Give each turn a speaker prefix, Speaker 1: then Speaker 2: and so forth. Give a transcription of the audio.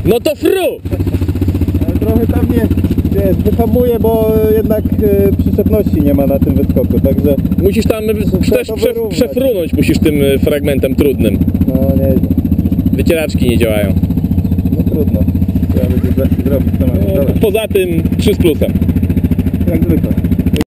Speaker 1: No to fru!
Speaker 2: Ale trochę tam nie, wiesz, wyhamuję, bo jednak przyczepności nie ma na tym wyskoku, także...
Speaker 1: Musisz tam też przefrunąć musisz tym fragmentem trudnym.
Speaker 2: No nie,
Speaker 1: Wycieraczki nie działają.
Speaker 2: no trudno. Trzeba będzie zrobić to.
Speaker 1: Poza tym 3 z plusem.
Speaker 2: Jak zwykle.